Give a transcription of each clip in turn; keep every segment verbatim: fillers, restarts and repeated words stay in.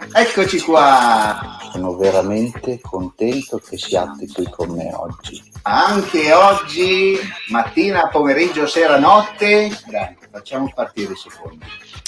Eccoci qua! Sono veramente contento che siate qui con me oggi. Anche oggi, mattina, pomeriggio, sera, notte. Dai, facciamo partire i secondi.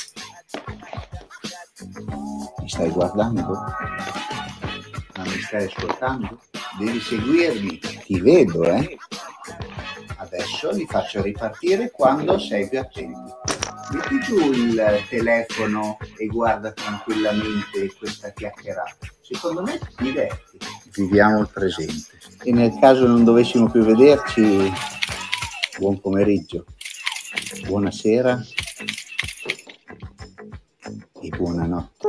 Mi stai guardando? Ma mi stai ascoltando? Devi seguirmi. Ti vedo, eh? Adesso li faccio ripartire quando sei più attento. Metti giù il telefono e guarda tranquillamente questa chiacchierata. Secondo me ti diverti. Viviamo il presente. E nel caso non dovessimo più vederci, buon pomeriggio, buonasera e buonanotte.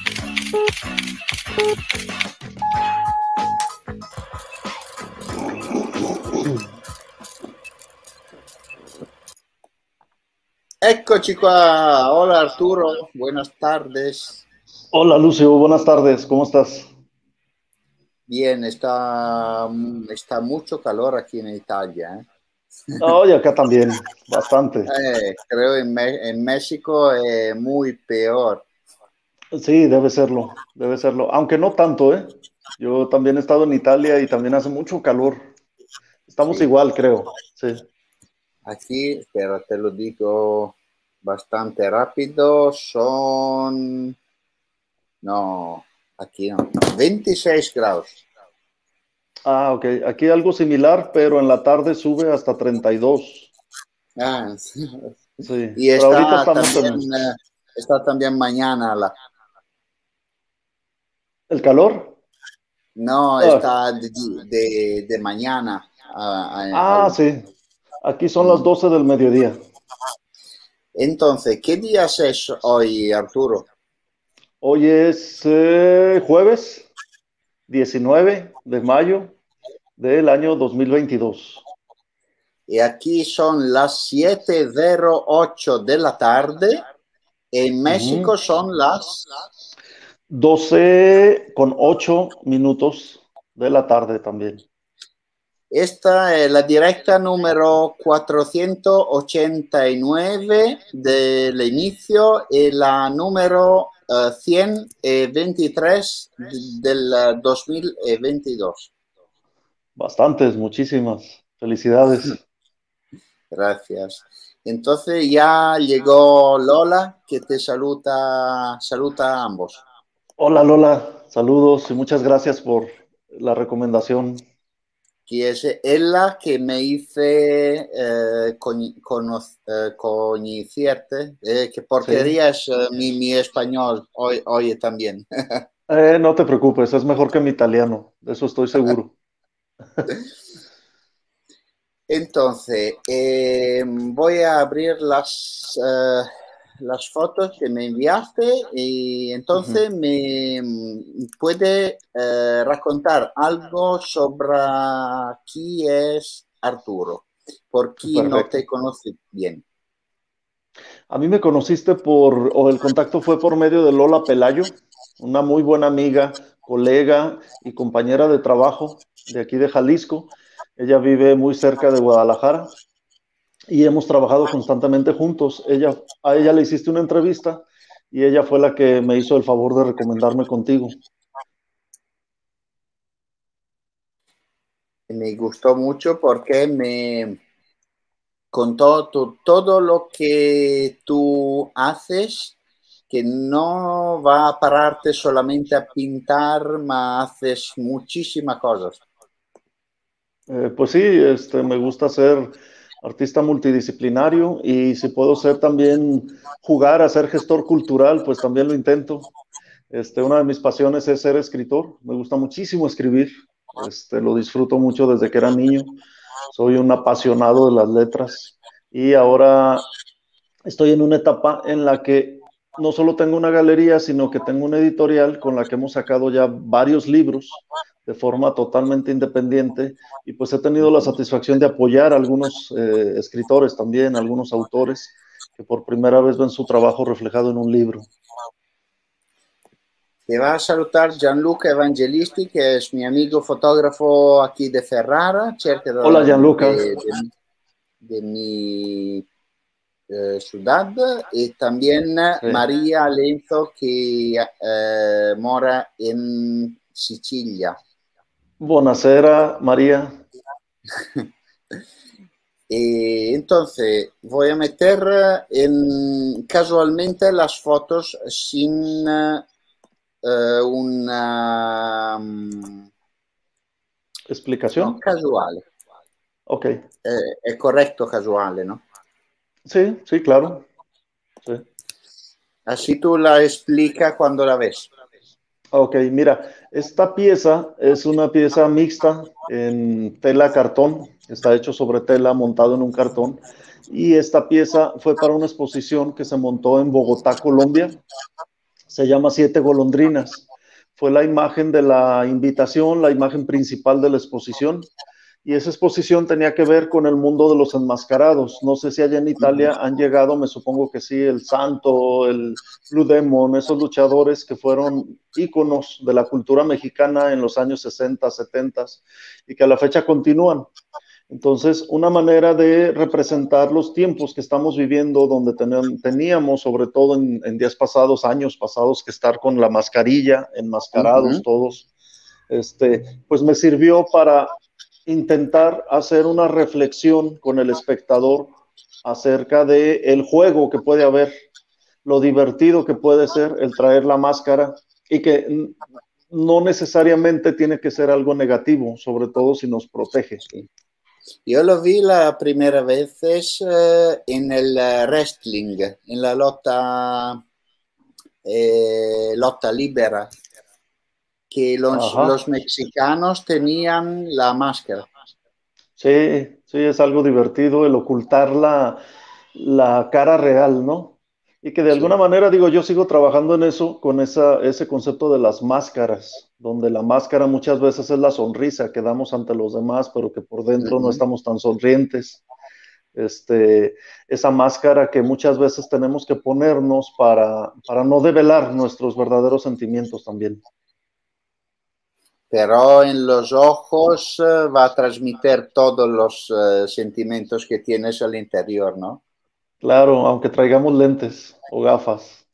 Eccoci qua. Hola Arturo, buenas tardes. Hola Lucio, buenas tardes, ¿cómo estás? Bien, está, está mucho calor aquí en Italia. ¿eh? Oh, y acá también, bastante. Eh, creo en, Me en México es muy peor. Sí, debe serlo, debe serlo, aunque no tanto, ¿eh? Yo también he estado en Italia y también hace mucho calor. Estamos Sí. igual, creo, sí. Aquí, espera, te lo digo bastante rápido, son... No, aquí no, veintiséis grados. Ah, ok, aquí algo similar, pero en la tarde sube hasta treinta y dos. Ah, sí, y pero ahorita está estamos también, en... eh, está también mañana la... ¿El calor? No, Ah, está de, de, de mañana. A, a, ah, al... sí, aquí son las doce del mediodía. Entonces, ¿qué día es hoy, Arturo? Hoy es eh, jueves diecinueve de mayo del año dos mil veintidós. Y aquí son las siete cero ocho de la tarde. En México uh-huh. son las... doce con ocho minutos de la tarde también. Esta es la directa número cuatrocientos ochenta y nueve del inicio y la número uh, ciento veintitrés del dos mil veintidós. Bastantes, muchísimas. Felicidades. Gracias. Entonces ya llegó Lola, que te saluda, saluda a ambos. Hola Lola, saludos y muchas gracias por la recomendación. Que es ella que me hice eh, con, con, eh, conocerte, eh, que porquería sí. es eh, mi, mi español hoy, hoy también. eh, no te preocupes, es mejor que mi italiano, de eso estoy seguro. Entonces, eh, voy a abrir las, uh, las fotos que me enviaste y entonces uh-huh. me puede uh, racontar algo sobre quién es Arturo, por quién no te conoce bien. A mí me conociste por, o el contacto fue por medio de Lola Pelayo, una muy buena amiga, colega y compañera de trabajo de aquí de Jalisco. Ella vive muy cerca de Guadalajara y hemos trabajado constantemente juntos. Ella, a ella le hiciste una entrevista y ella fue la que me hizo el favor de recomendarme contigo. Me gustó mucho porque me contó tu, todo lo que tú haces, que no va a pararte solamente a pintar, mas haces muchísimas cosas. Eh, pues sí, este, me gusta ser artista multidisciplinario y si puedo ser también jugar a ser gestor cultural, pues también lo intento. Este, una de mis pasiones es ser escritor, me gusta muchísimo escribir, este, lo disfruto mucho desde que era niño, soy un apasionado de las letras y ahora estoy en una etapa en la que no solo tengo una galería, sino que tengo una editorial con la que hemos sacado ya varios libros de forma totalmente independiente y pues he tenido la satisfacción de apoyar a algunos eh, escritores también, a algunos autores que por primera vez ven su trabajo reflejado en un libro. Te va a saludar Gianluca Evangelisti, que es mi amigo fotógrafo aquí de Ferrara, cerca de, Hola Gianluca. De, de, de mi eh, ciudad, y también Sí. María Lenzo, que eh, mora en Sicilia. Buonasera, María. Y entonces voy a meter en, casualmente las fotos sin eh, una... ¿Explicación? No, casual. Ok. Eh, es correcto casual, ¿no? Sí, sí, claro. Sí. Así tú la explicas cuando la ves. Ok, mira, esta pieza es una pieza mixta en tela cartón, está hecho sobre tela montado en un cartón, y esta pieza fue para una exposición que se montó en Bogotá, Colombia. Se llama Siete Golondrinas. Fue la imagen de la invitación, la imagen principal de la exposición. Y esa exposición tenía que ver con el mundo de los enmascarados. No sé si allá en Italia han llegado, me supongo que sí, el Santo, el Blue Demon, esos luchadores que fueron íconos de la cultura mexicana en los años sesenta, setenta y que a la fecha continúan. Entonces, una manera de representar los tiempos que estamos viviendo, donde ten, teníamos, sobre todo en, en días pasados, años pasados, que estar con la mascarilla, enmascarados Uh-huh. todos, este, pues me sirvió para intentar hacer una reflexión con el espectador acerca de el juego que puede haber, lo divertido que puede ser el traer la máscara y que no necesariamente tiene que ser algo negativo, sobre todo si nos protege. Sí. Yo lo vi la primera vez eh, en el wrestling, en la lotta, eh, lotta libera, que los, los mexicanos tenían la máscara. Sí, sí, es algo divertido el ocultar la, la cara real, ¿no? Y que de alguna Sí. manera, digo, yo sigo trabajando en eso, con esa, ese concepto de las máscaras, donde la máscara muchas veces es la sonrisa que damos ante los demás, pero que por dentro no Uh-huh. estamos tan sonrientes. Este, esa máscara que muchas veces tenemos que ponernos para, para no develar nuestros verdaderos sentimientos también. Pero en los ojos uh, va a transmitir todos los uh, sentimientos que tienes al interior, ¿no? Claro, aunque traigamos lentes o gafas.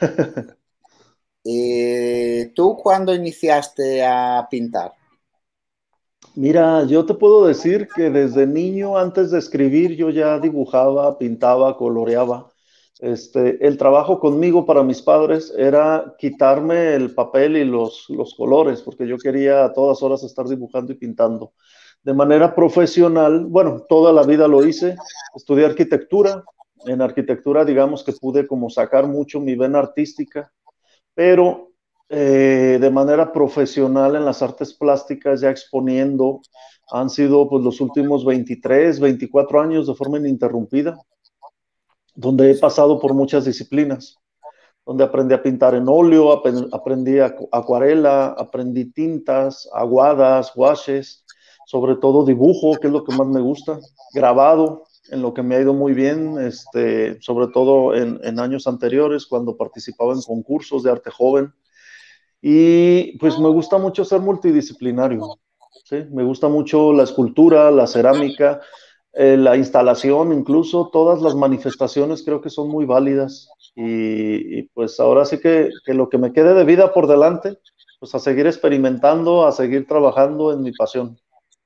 ¿Y tú cuándo iniciaste a pintar? Mira, yo te puedo decir que desde niño, antes de escribir, yo ya dibujaba, pintaba, coloreaba. Este, el trabajo conmigo para mis padres era quitarme el papel y los, los colores, porque yo quería a todas horas estar dibujando y pintando. De manera profesional, bueno, toda la vida lo hice. Estudié arquitectura. En arquitectura, digamos que pude como sacar mucho mi vena artística, pero eh, de manera profesional en las artes plásticas, ya exponiendo, han sido pues los últimos veintitrés, veinticuatro años de forma ininterrumpida, donde he pasado por muchas disciplinas, donde aprendí a pintar en óleo, aprendí acuarela, aprendí tintas, aguadas, washes, sobre todo dibujo, que es lo que más me gusta, grabado, en lo que me ha ido muy bien, este, sobre todo en, en años anteriores, cuando participaba en concursos de arte joven. Y pues me gusta mucho ser multidisciplinario, ¿sí? Me gusta mucho la escultura, la cerámica, eh, la instalación, incluso todas las manifestaciones creo que son muy válidas. Y, y pues ahora sí que, que lo que me quede de vida por delante, pues a seguir experimentando, a seguir trabajando en mi pasión.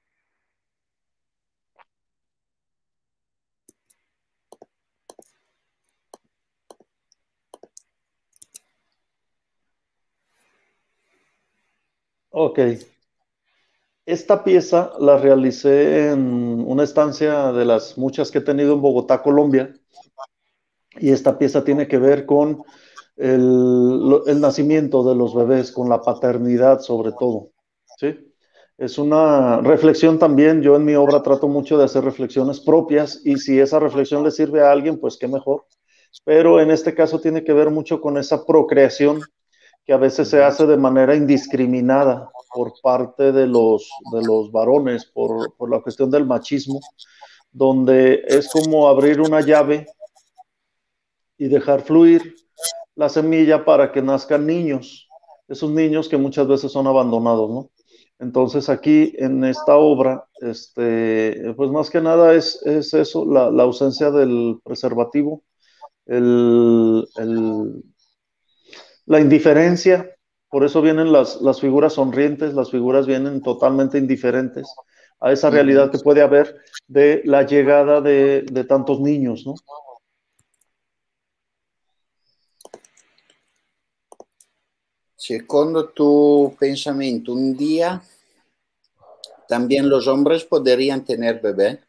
Ok. Esta pieza la realicé en una estancia de las muchas que he tenido en Bogotá, Colombia, y esta pieza tiene que ver con el, el nacimiento de los bebés, con la paternidad sobre todo, ¿sí? Es una reflexión también, yo en mi obra trato mucho de hacer reflexiones propias y si esa reflexión le sirve a alguien, pues qué mejor. Pero en este caso tiene que ver mucho con esa procreación que a veces se hace de manera indiscriminada por parte de los, de los varones, por, por la cuestión del machismo, donde es como abrir una llave y dejar fluir la semilla para que nazcan niños, esos niños que muchas veces son abandonados, ¿no? Entonces aquí en esta obra, este, pues más que nada es, es eso, la, la ausencia del preservativo, el, el, la indiferencia, por eso vienen las, las figuras sonrientes, las figuras vienen totalmente indiferentes a esa realidad que puede haber de la llegada de, de tantos niños, ¿no? Secondo tu pensamiento, un día también los hombres podrían tener bebé.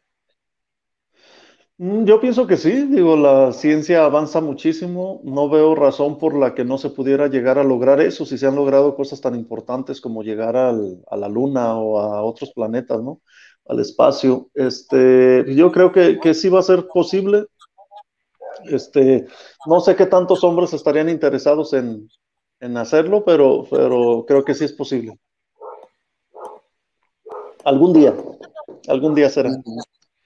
Mm, Yo pienso que sí, digo, la ciencia avanza muchísimo, no veo razón por la que no se pudiera llegar a lograr eso, si se han logrado cosas tan importantes como llegar al- a la luna o a otros planetas, ¿no? Al espacio. Este, yo creo que, que sí va a ser posible. Este, no sé qué tantos hombres estarían interesados en, en hacerlo, pero, pero creo que sí es posible. Algún día, algún día será. Ujú.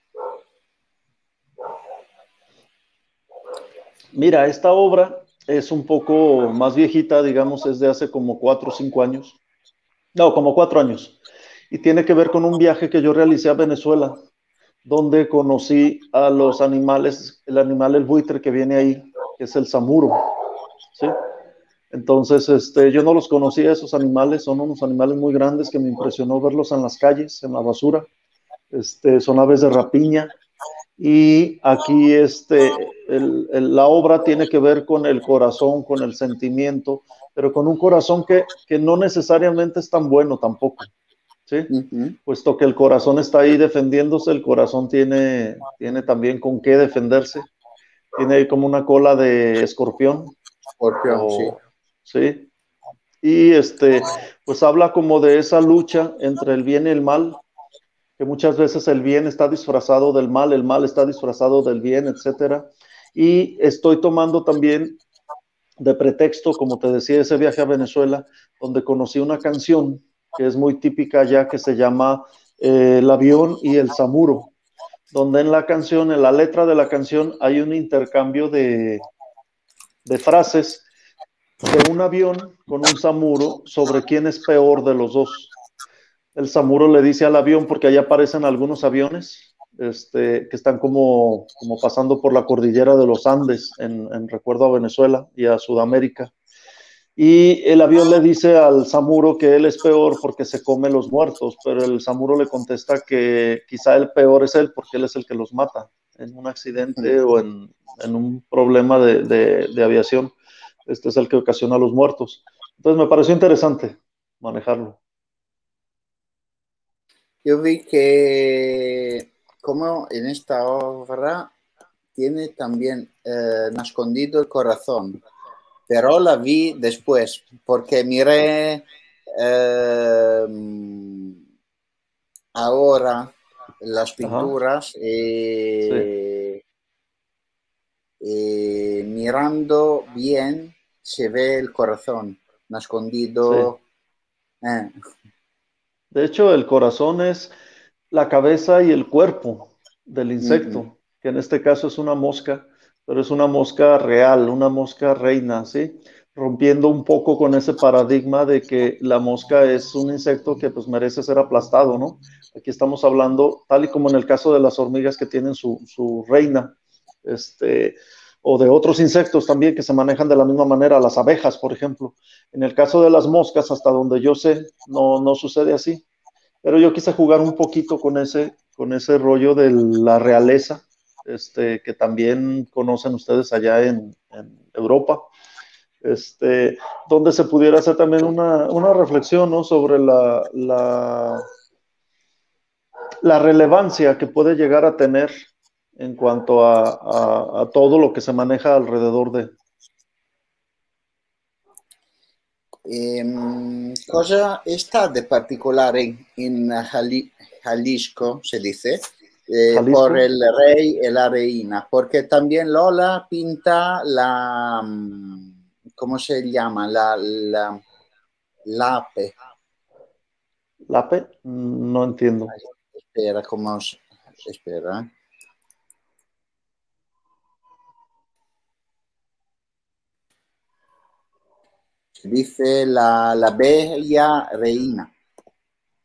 Mira, esta obra es un poco más viejita, digamos, es de hace como cuatro o cinco años. No, como cuatro años. Y tiene que ver con un viaje que yo realicé a Venezuela, donde conocí a los animales, el animal, el buitre que viene ahí, que es el samuro, ¿sí? Entonces, este, yo no los conocía, esos animales, son unos animales muy grandes que me impresionó verlos en las calles, en la basura. Este, son aves de rapiña. Y aquí este, el, el, la obra tiene que ver con el corazón, con el sentimiento, pero con un corazón que, que no necesariamente es tan bueno tampoco, ¿sí? Ujú. Puesto que el corazón está ahí defendiéndose, el corazón tiene, tiene también con qué defenderse, tiene ahí como una cola de escorpión, Scorpion, sí. o, ¿sí? Y este, pues habla como de esa lucha entre el bien y el mal, que muchas veces el bien está disfrazado del mal, el mal está disfrazado del bien, etcétera. Y estoy tomando también de pretexto, como te decía, ese viaje a Venezuela, donde conocí una canción que es muy típica ya, que se llama eh, El avión y el samuro, donde en la canción, en la letra de la canción, hay un intercambio de, de frases de un avión con un samuro sobre quién es peor de los dos. El samuro le dice al avión, porque ahí aparecen algunos aviones este, que están como, como pasando por la cordillera de los Andes, en, en recuerdo a Venezuela y a Sudamérica. Y el avión le dice al samuro que él es peor porque se come los muertos, pero el samuro le contesta que quizá el peor es él porque él es el que los mata en un accidente o en, en un problema de, de, de aviación. Este es el que ocasiona los muertos. Entonces me pareció interesante manejarlo. Yo vi que como en esta obra tiene también eh, escondido el corazón, pero la vi después porque miré eh, ahora las Ajá, pinturas sí. y, y mirando bien se ve el corazón Sí. escondido. Eh. De hecho, el corazón es la cabeza y el cuerpo del Mm-hmm. insecto, que en este caso es una mosca, pero es una mosca real, una mosca reina, ¿sí? Rompiendo un poco con ese paradigma de que la mosca es un insecto que pues merece ser aplastado, ¿no? Aquí estamos hablando, tal y como en el caso de las hormigas que tienen su, su reina, este, o de otros insectos también que se manejan de la misma manera, las abejas, por ejemplo. En el caso de las moscas, hasta donde yo sé, no, no sucede así, pero yo quise jugar un poquito con ese, con ese rollo de la realeza, este, que también conocen ustedes allá en, en Europa, este, donde se pudiera hacer también una, una reflexión, ¿no? Sobre la, la, la, relevancia que puede llegar a tener en cuanto a, a, a todo lo que se maneja alrededor de. Eh, cosa está de particular en, en Jali, Jalisco, se dice, eh, por Jalisco. el rey y la reina? Porque también Lola pinta la, ¿cómo se llama? La, la, lape. ¿Lape? No entiendo. Espera, ¿cómo? Espera. Se dice la, la bella reina.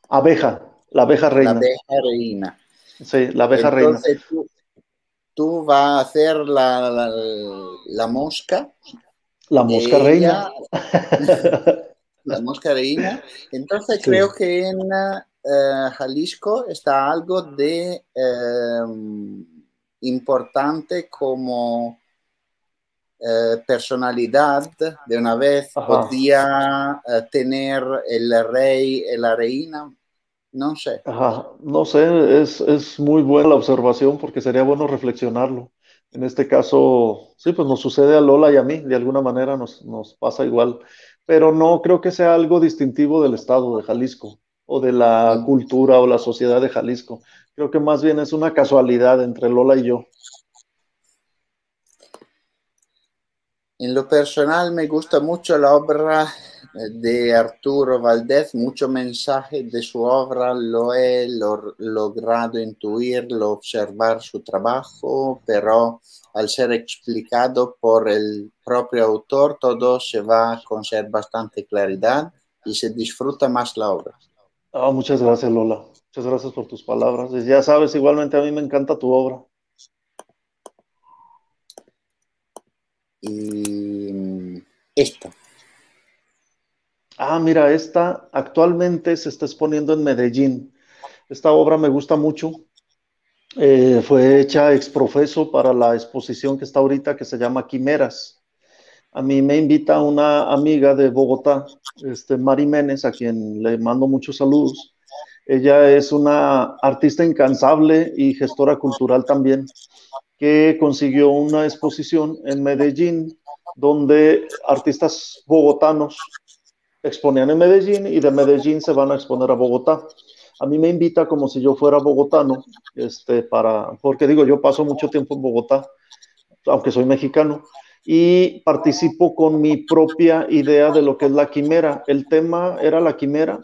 Abeja, la abeja La reina. abeja reina. Sí, la abeja reina. Entonces tú, tú vas a hacer la, la, la mosca, La mosca reina. ella, la mosca reina. Entonces Sí. creo que en uh, Jalisco está algo de um, importante como uh, personalidad. De una vez Ajá. podía uh, tener el rey y la reina. No sé. Ajá. No sé, es, es muy buena la observación porque sería bueno reflexionarlo. En este caso, sí, pues nos sucede a Lola y a mí, de alguna manera nos, nos pasa igual, pero no creo que sea algo distintivo del estado de Jalisco o de la Mm. cultura o la sociedad de Jalisco. Creo que más bien es una casualidad entre Lola y yo. En lo personal me gusta mucho la obra de Arturo Valdés, mucho mensaje de su obra lo he lo, logrado intuir, lo observar su trabajo, pero al ser explicado por el propio autor todo se va a conservar bastante claridad y se disfruta más la obra. Ah, muchas gracias, Lola. Muchas gracias por tus palabras. Y ya sabes, igualmente a mí me encanta tu obra. Y esto. Ah, mira, esta actualmente se está exponiendo en Medellín. Esta obra me gusta mucho. Eh, fue hecha ex profeso para la exposición que está ahorita que se llama Quimeras. A mí me invita una amiga de Bogotá, este, Mari Menes, a quien le mando muchos saludos. Ella es una artista incansable y gestora cultural también, que consiguió una exposición en Medellín donde artistas bogotanos exponían en Medellín y de Medellín se van a exponer a Bogotá. A mí me invita como si yo fuera bogotano, este, para, porque digo, yo paso mucho tiempo en Bogotá, aunque soy mexicano, y participo con mi propia idea de lo que es la quimera. El tema era la quimera,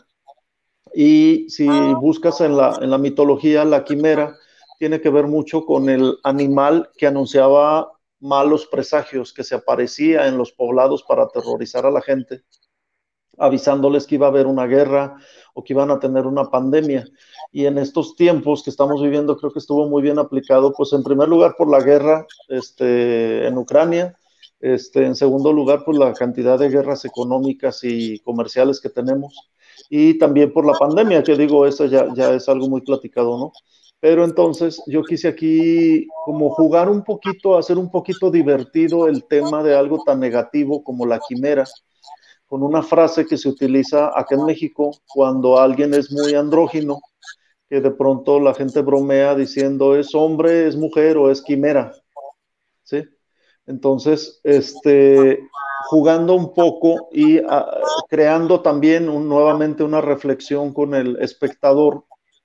y si buscas en la, en la mitología, la quimera tiene que ver mucho con el animal que anunciaba malos presagios, que se aparecía en los poblados para aterrorizar a la gente, avisándoles que iba a haber una guerra o que iban a tener una pandemia. Y en estos tiempos que estamos viviendo, creo que estuvo muy bien aplicado, pues en primer lugar por la guerra este, en Ucrania, este, en segundo lugar por la cantidad de guerras económicas y comerciales que tenemos, y también por la pandemia, que digo, eso ya, ya es algo muy platicado, ¿no? Pero entonces yo quise aquí como jugar un poquito, hacer un poquito divertido el tema de algo tan negativo como la quimera, con una frase que se utiliza acá en México cuando alguien es muy andrógino, que de pronto la gente bromea diciendo es hombre, es mujer o es quimera, ¿sí? Entonces, este, jugando un poco y uh, creando también un, nuevamente una reflexión con el espectador,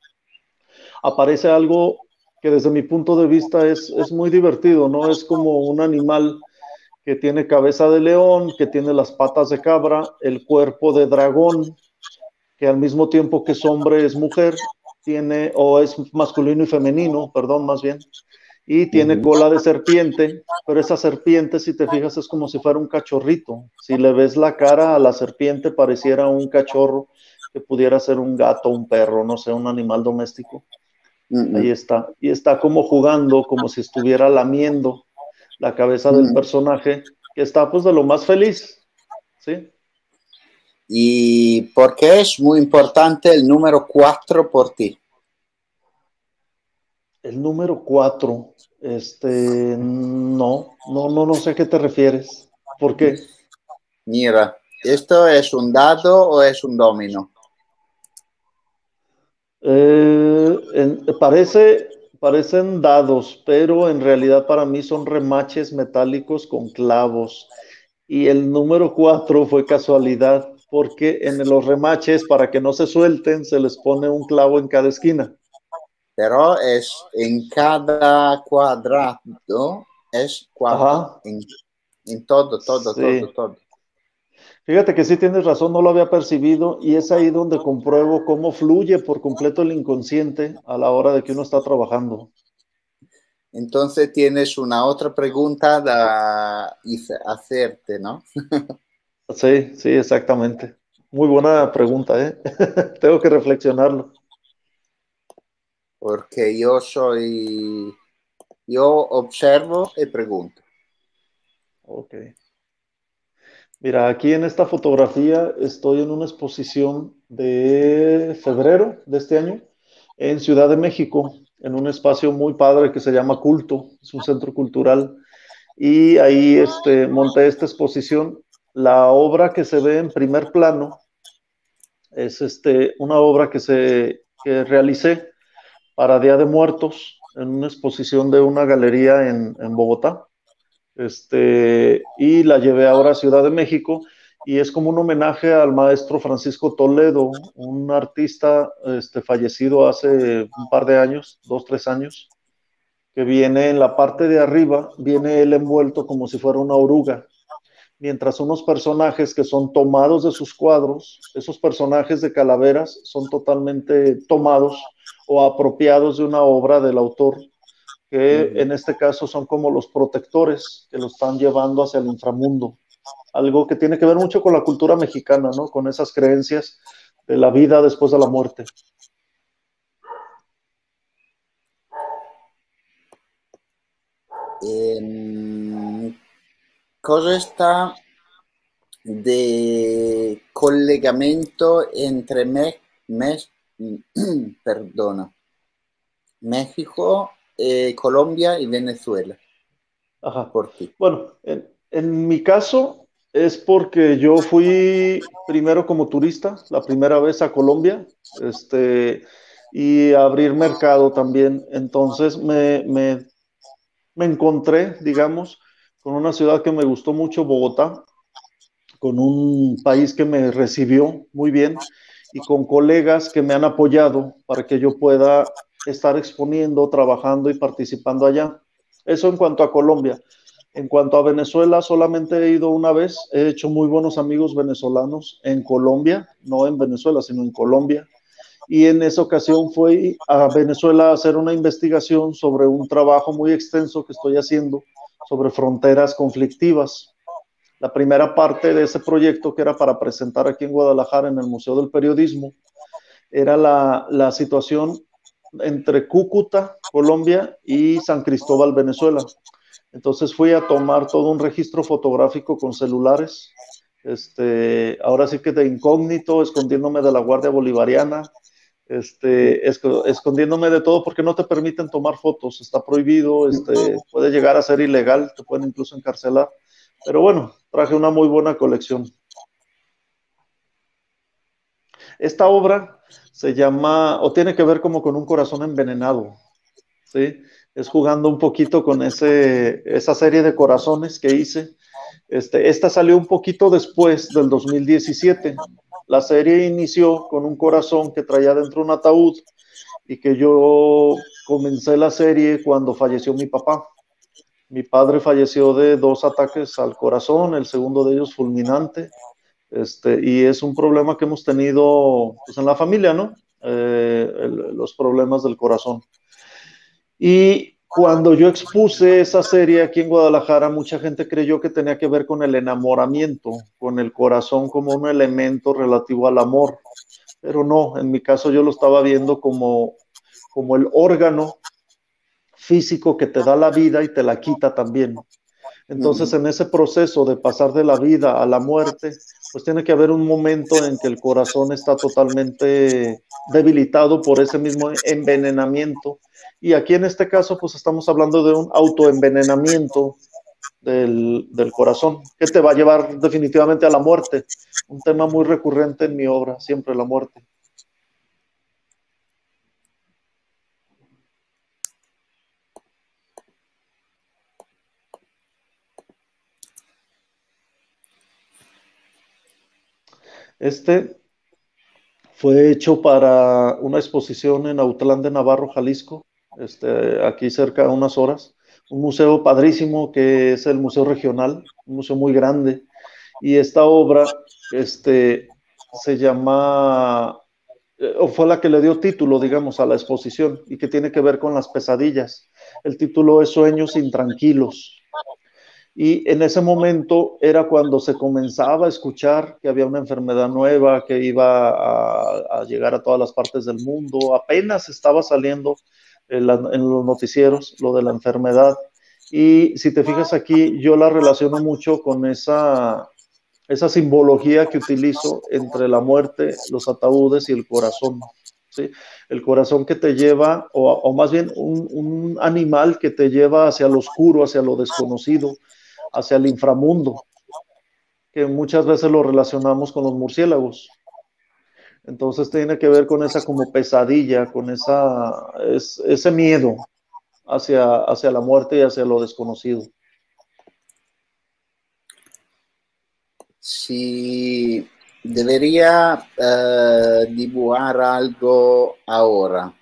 aparece algo que desde mi punto de vista es, es muy divertido, ¿no? Es como un animal que tiene cabeza de león, que tiene las patas de cabra, el cuerpo de dragón, que al mismo tiempo que es hombre es mujer, tiene, o es masculino y femenino, perdón, más bien, y tiene Uh-huh. cola de serpiente, pero esa serpiente, si te fijas, es como si fuera un cachorrito. Si le ves la cara a la serpiente, pareciera un cachorro que pudiera ser un gato, un perro, no sé, un animal doméstico. Uh-huh. Ahí está. Y está como jugando, como si estuviera lamiendo la cabeza del personaje, que está pues de lo más feliz, ¿sí? ¿Y por qué es muy importante el número cuatro por ti? El número cuatro, este, no, no, no, no sé a qué te refieres. ¿Por qué? Mira, ¿esto es un dado o es un domino? Eh, en, parece, parecen dados, pero en realidad para mí son remaches metálicos con clavos. Y el número cuatro fue casualidad, porque en los remaches, para que no se suelten, se les pone un clavo en cada esquina. Pero es en cada cuadrado, es cuatro. En, en todo, todo, Sí. todo, todo. Fíjate que sí tienes razón, no lo había percibido, y es ahí donde compruebo cómo fluye por completo el inconsciente a la hora de que uno está trabajando. Entonces tienes una otra pregunta de hacerte, ¿no? Sí, sí, exactamente. Muy buena pregunta, ¿eh? Tengo que reflexionarlo. Porque yo soy, yo observo y pregunto. Ok. Mira, aquí en esta fotografía estoy en una exposición de febrero de este año en Ciudad de México, en un espacio muy padre que se llama Culto, es un centro cultural, y ahí este, monté esta exposición. La obra que se ve en primer plano es este, una obra que, se, que realicé para Día de Muertos en una exposición de una galería en, en Bogotá. Este, y la llevé ahora a Ciudad de México y es como un homenaje al maestro Francisco Toledo, un artista este, fallecido hace un par de años, dos, tres años, que viene en la parte de arriba, viene él envuelto como si fuera una oruga, mientras unos personajes que son tomados de sus cuadros, esos personajes de calaveras son totalmente tomados o apropiados de una obra del autor, que en este caso son como los protectores que lo están llevando hacia el inframundo. Algo que tiene que ver mucho con la cultura mexicana, ¿no? Con esas creencias de la vida después de la muerte. Eh, cosa está de collegamento entre me, me, perdona, México, eh, Colombia y Venezuela? Ajá. Por ti. Bueno, en, en mi caso es porque yo fui primero como turista, la primera vez a Colombia, este, y a abrir mercado también. Entonces me, me, me encontré, digamos, con una ciudad que me gustó mucho, Bogotá, con un país que me recibió muy bien y con colegas que me han apoyado para que yo pueda estar exponiendo, trabajando y participando allá. Eso en cuanto a Colombia. En cuanto a Venezuela, solamente he ido una vez. He hecho muy buenos amigos venezolanos en Colombia, no en Venezuela, sino en Colombia. Y en esa ocasión fui a Venezuela a hacer una investigación sobre un trabajo muy extenso que estoy haciendo sobre fronteras conflictivas. La primera parte de ese proyecto, que era para presentar aquí en Guadalajara en el Museo del Periodismo, era la, la situación entre Cúcuta, Colombia, y San Cristóbal, Venezuela. Entonces fui a tomar todo un registro fotográfico con celulares, este, ahora sí que de incógnito, escondiéndome de la Guardia Bolivariana, este, esc escondiéndome de todo porque no te permiten tomar fotos, está prohibido, este, puede llegar a ser ilegal, te pueden incluso encarcelar. Pero bueno, traje una muy buena colección. Esta obra se llama, o tiene que ver como con un corazón envenenado, ¿sí? Es jugando un poquito con ese, esa serie de corazones que hice. Este, esta salió un poquito después del dos mil diecisiete. La serie inició con un corazón que traía dentro un ataúd y que yo comencé la serie cuando falleció mi papá. Mi padre falleció de dos ataques al corazón, el segundo de ellos fulminante, este, y es un problema que hemos tenido pues, en la familia, ¿no? Eh, el, los problemas del corazón. Y cuando yo expuse esa serie aquí en Guadalajara, mucha gente creyó que tenía que ver con el enamoramiento, con el corazón como un elemento relativo al amor, pero no, en mi caso yo lo estaba viendo como, como el órgano físico que te da la vida y te la quita también. Entonces, en ese proceso de pasar de la vida a la muerte, pues tiene que haber un momento en que el corazón está totalmente debilitado por ese mismo envenenamiento. Y aquí en este caso, pues estamos hablando de un autoenvenenamiento del, del corazón, que te va a llevar definitivamente a la muerte. Un tema muy recurrente en mi obra, siempre la muerte. Este fue hecho para una exposición en Autlán de Navarro, Jalisco, este, aquí cerca a unas horas. Un museo padrísimo que es el Museo Regional, un museo muy grande. Y esta obra este, se llama, o fue la que le dio título, digamos, a la exposición y que tiene que ver con las pesadillas. El título es Sueños intranquilos. Y en ese momento era cuando se comenzaba a escuchar que había una enfermedad nueva que iba a, a llegar a todas las partes del mundo. Apenas estaba saliendo en, la, en los noticieros lo de la enfermedad. Y si te fijas aquí, yo la relaciono mucho con esa, esa simbología que utilizo entre la muerte, los ataúdes y el corazón. ¿Sí? El corazón que te lleva, o, o más bien un, un animal que te lleva hacia lo oscuro, hacia lo desconocido, hacia el inframundo, que muchas veces lo relacionamos con los murciélagos. Entonces tiene que ver con esa como pesadilla, con esa, es, ese miedo hacia, hacia la muerte y hacia lo desconocido. Si debería uh, dibujar algo ahora,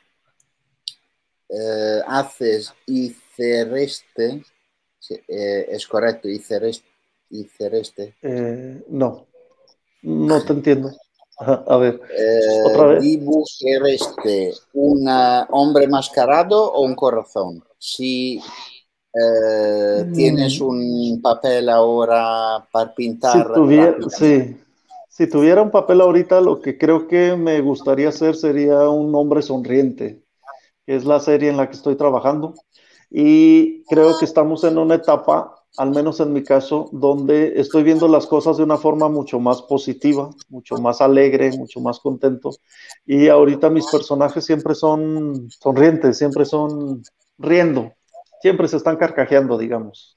uh, haces Icereste, sí, eh, es correcto, Icereste. Icereste. Eh, no, no te entiendo. A ver, eh, otra vez. ¿Dibujareste un uh, hombre mascarado o un corazón? Si eh, mm. tienes un papel ahora para pintar. Si tuviera, sí, si tuviera un papel ahorita, lo que creo que me gustaría hacer sería un hombre sonriente, que es la serie en la que estoy trabajando. Y creo que estamos en una etapa, al menos en mi caso, donde estoy viendo las cosas de una forma mucho más positiva, mucho más alegre, mucho más contento. Y ahorita mis personajes siempre son sonrientes, siempre son riendo, siempre se están carcajeando, digamos.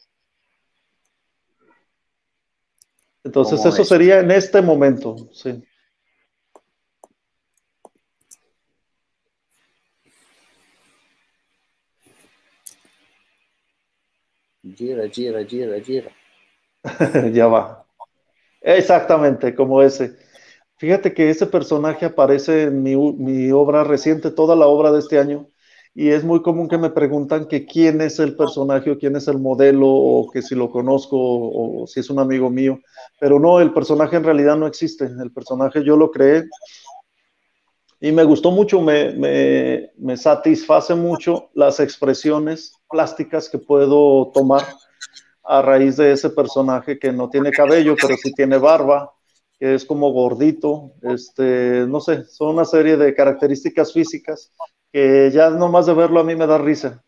Entonces eso es? sería en este momento, sí. Gira, gira, gira, gira. Ya va. Exactamente, como ese. Fíjate que ese personaje aparece en mi, mi obra reciente, toda la obra de este año, y es muy común que me preguntan que quién es el personaje o quién es el modelo, o que si lo conozco o, o si es un amigo mío, pero no, el personaje en realidad no existe. El personaje yo lo creé y me gustó mucho, me, me, me satisface mucho las expresiones plásticas que puedo tomar a raíz de ese personaje que no tiene cabello, pero sí tiene barba, que es como gordito, este, no sé, son una serie de características físicas que ya nomás de verlo a mí me da risa.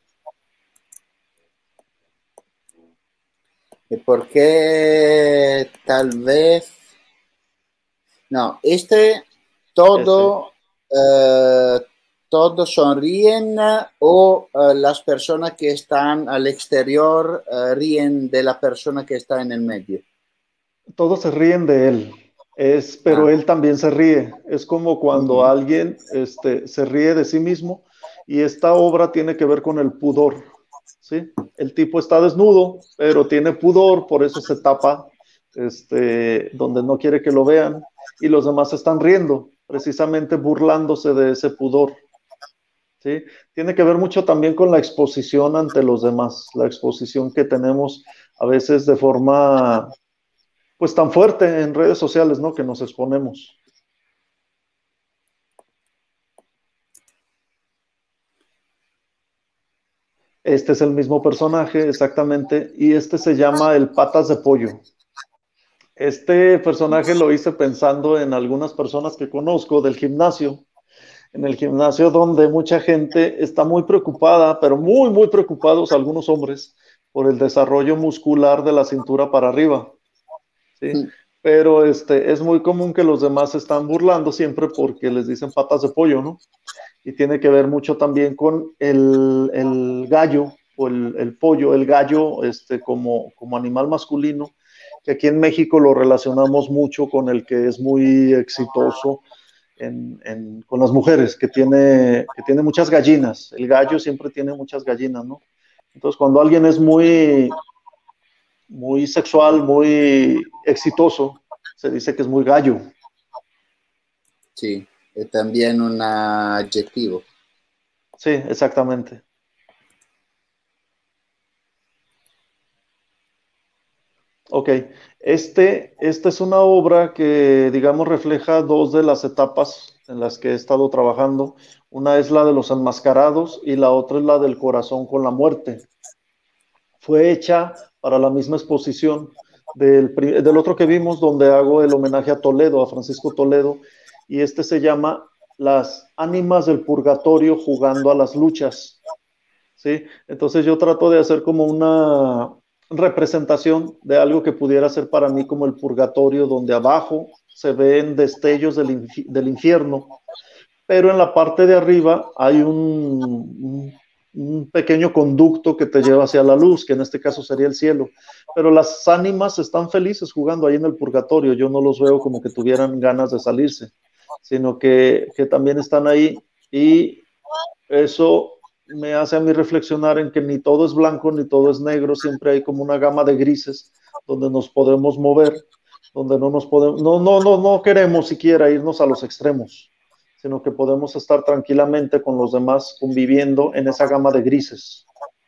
¿Y por qué tal vez? No, este todo, este. Uh, todos sonríen o uh, las personas que están al exterior uh, ríen de la persona que está en el medio. Todos se ríen de él, es, pero ah. él también se ríe. Es como cuando uh-huh. alguien este, se ríe de sí mismo, y esta obra tiene que ver con el pudor, ¿sí? El tipo está desnudo, pero tiene pudor, por eso se tapa este, donde no quiere que lo vean, y los demás están riendo, precisamente burlándose de ese pudor. ¿Sí? Tiene que ver mucho también con la exposición ante los demás, la exposición que tenemos a veces de forma pues tan fuerte en redes sociales, ¿no? Que nos exponemos. Este es el mismo personaje, exactamente, y este se llama el Patas de Pollo. Este personaje lo hice pensando en algunas personas que conozco del gimnasio, en el gimnasio donde mucha gente está muy preocupada, pero muy, muy preocupados algunos hombres por el desarrollo muscular de la cintura para arriba, ¿sí? Sí. Pero este, es muy común que los demás se están burlando siempre porque les dicen patas de pollo, ¿no? Y tiene que ver mucho también con el, el gallo o el, el pollo, el gallo este, como, como animal masculino, que aquí en México lo relacionamos mucho con el que es muy exitoso, En, en, con las mujeres, que tiene, que tiene muchas gallinas. El gallo siempre tiene muchas gallinas, ¿no? Entonces, cuando alguien es muy, muy sexual, muy exitoso, se dice que es muy gallo. Sí, es también un adjetivo. Sí, exactamente. Ok, este, esta es una obra que, digamos, refleja dos de las etapas en las que he estado trabajando. Una es la de los enmascarados y la otra es la del corazón con la muerte. Fue hecha para la misma exposición del, del otro que vimos, donde hago el homenaje a Toledo, a Francisco Toledo, y este se llama Las ánimas del purgatorio jugando a las luchas, ¿sí? Entonces yo trato de hacer como una representación de algo que pudiera ser para mí como el purgatorio, donde abajo se ven destellos del, infi del infierno, pero en la parte de arriba hay un, un, un pequeño conducto que te lleva hacia la luz, que en este caso sería el cielo, pero las ánimas están felices jugando ahí en el purgatorio. Yo no los veo como que tuvieran ganas de salirse, sino que, que también están ahí, y eso me hace a mí reflexionar en que ni todo es blanco ni todo es negro, siempre hay como una gama de grises donde nos podemos mover, donde no nos podemos, no, no, no, no queremos siquiera irnos a los extremos, sino que podemos estar tranquilamente con los demás conviviendo en esa gama de grises.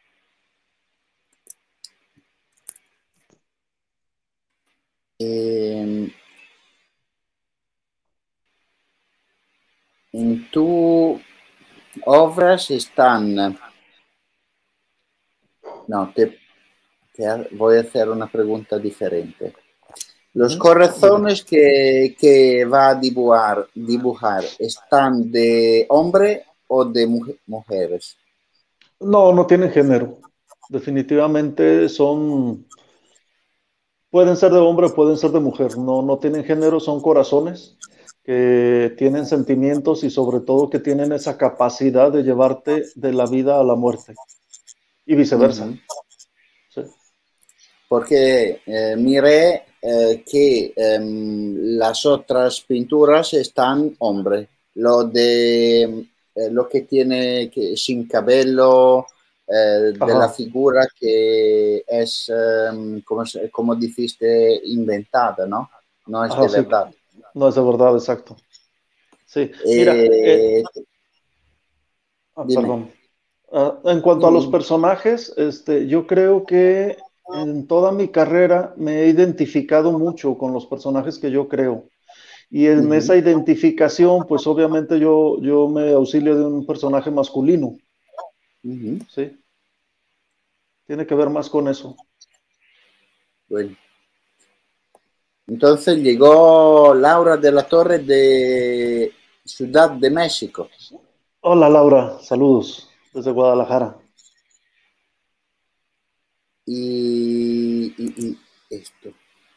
Eh, en tu obras están... No, te, te voy a hacer una pregunta diferente. Los corazones que, que va a dibujar, dibujar, ¿están de hombre o de mujer, mujeres? No, no tienen género. Definitivamente son, pueden ser de hombre o pueden ser de mujer. No, no tienen género, son corazones que tienen sentimientos y sobre todo que tienen esa capacidad de llevarte de la vida a la muerte y viceversa. Uh-huh. Sí. Porque eh, miré eh, que eh, las otras pinturas están hombre. Lo de eh, lo que tiene que, sin cabello, eh, de la figura que es, eh, como, como dijiste, inventada, ¿no? No es Ajá, de sí. verdad. No es de verdad, exacto. Sí, eh, mira. Eh, ah, perdón. Uh, en cuanto a los personajes, este, yo creo que en toda mi carrera me he identificado mucho con los personajes que yo creo. Y en uh-huh. esa identificación, pues obviamente yo, yo me auxilio de un personaje masculino. Uh-huh. ¿Sí? Tiene que ver más con eso. Bueno. Entonces llegó Laura de la Torre de Ciudad de México. Hola Laura, saludos desde Guadalajara. Y, y, y esto.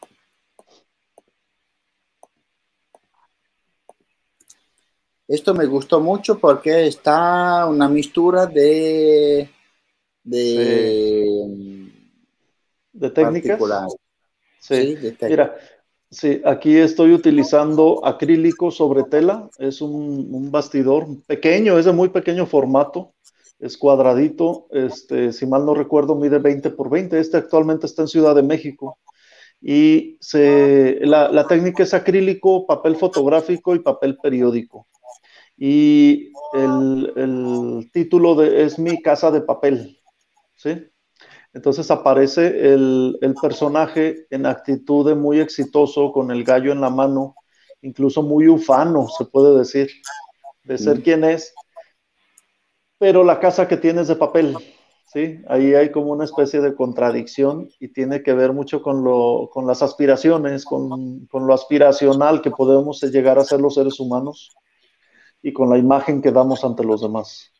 Esto me gustó mucho porque está una mixtura de de, sí. ¿De técnicas? Sí. Sí, de técnicas. Mira, sí, aquí estoy utilizando acrílico sobre tela. Es un, un bastidor pequeño, es de muy pequeño formato. Es cuadradito, este, si mal no recuerdo, mide veinte por veinte. Este actualmente está en Ciudad de México. Y se, la, la técnica es acrílico, papel fotográfico y papel periódico. Y el, el título de, es Mi Casa de Papel, ¿sí? Entonces aparece el, el personaje en actitud de muy exitoso, con el gallo en la mano, incluso muy ufano, se puede decir, de ser mm. quien es, pero la casa que tiene es de papel, ¿sí? Ahí hay como una especie de contradicción y tiene que ver mucho con, lo, con las aspiraciones, con, con lo aspiracional que podemos llegar a ser los seres humanos y con la imagen que damos ante los demás.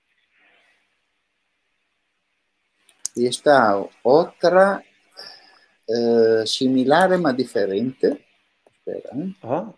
Y esta otra eh, similar ma diferente. Espera, ¿eh? Ajá.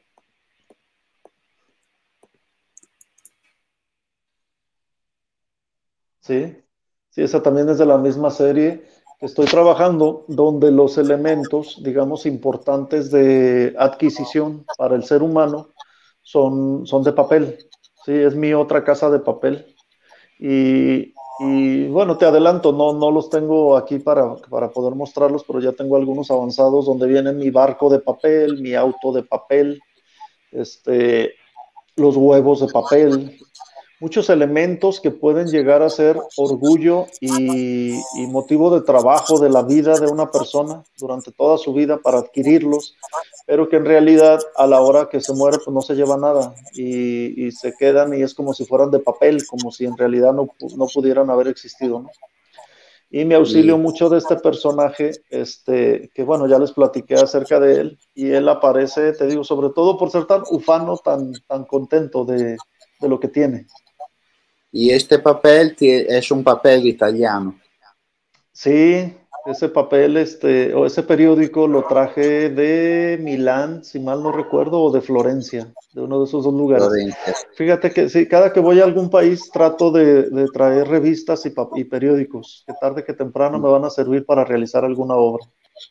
Sí, sí, esa también es de la misma serie que estoy trabajando, donde los elementos, digamos, importantes de adquisición para el ser humano son, son de papel. Sí, es mi otra casa de papel. Y, y bueno, te adelanto, no, no los tengo aquí para, para poder mostrarlos, pero ya tengo algunos avanzados donde viene mi barco de papel, mi auto de papel, este, los huevos de papel, muchos elementos que pueden llegar a ser orgullo y, y motivo de trabajo de la vida de una persona durante toda su vida para adquirirlos, pero que en realidad a la hora que se muere pues no se lleva nada y, y se quedan y es como si fueran de papel, como si en realidad no, no pudieran haber existido, ¿no? y me auxilio Y, mucho de este personaje, este, que bueno, ya les platiqué acerca de él, y él aparece, te digo, sobre todo por ser tan ufano, tan, tan contento de, de lo que tiene. y este papel tie- es un papel italiano. Sí, ese papel, este, o ese periódico lo traje de Milán, si mal no recuerdo, o de Florencia, de uno de esos dos lugares. Florencia. Fíjate que sí, cada que voy a algún país trato de, de traer revistas y, pa- y periódicos, que tarde que temprano me van a servir para realizar alguna obra.